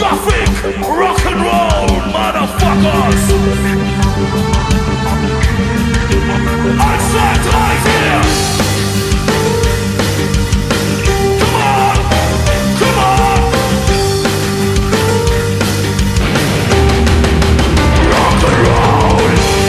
Gothic rock and roll, motherfuckers. I said right here. Come on, come on. Rock and roll.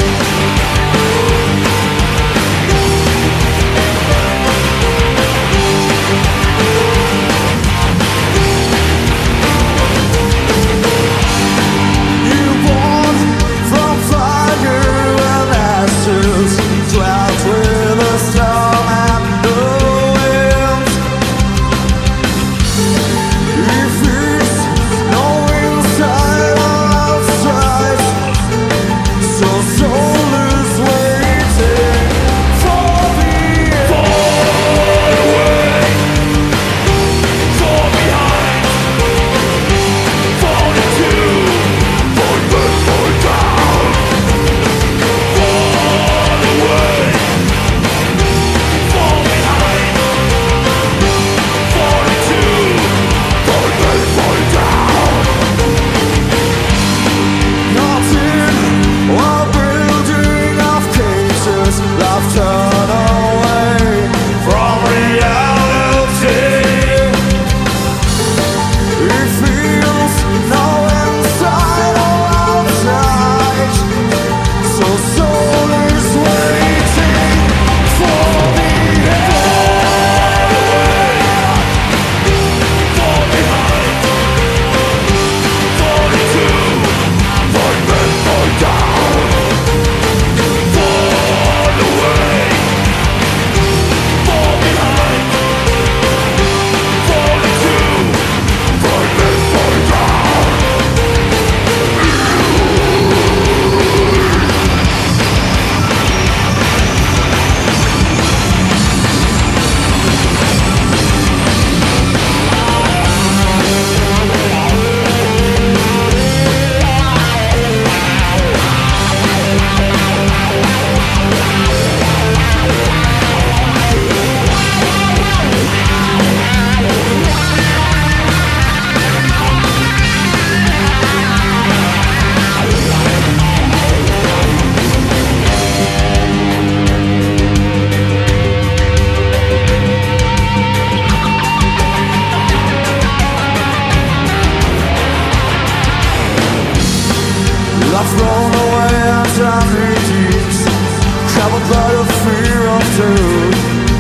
I've thrown away and time redeems, traveled by the fear of truth.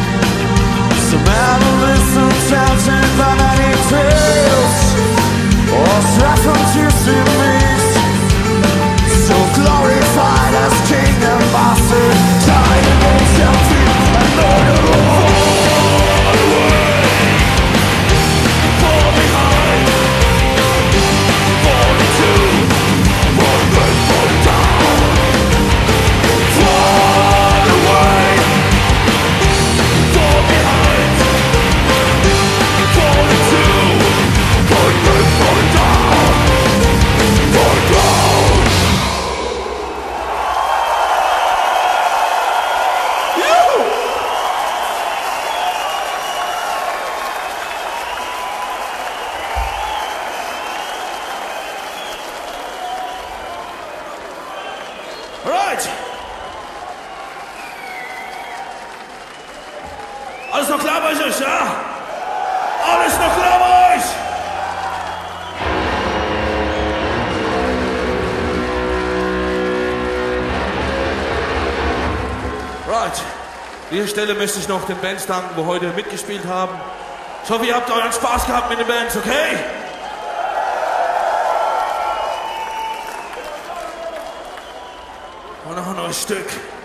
Some adolescents tempted by many tales, or strapped from juicy meats. So glorified as king and master, tied against your feet and order Right. Alles noch klar bei euch, ja? Alles noch klar bei euch? Right. An dieser Stelle möchte ich noch den Bands danken, die heute mitgespielt haben. Ich hoffe, ihr habt euren Spaß gehabt mit den Bands, okay? Und noch ein neues Stück.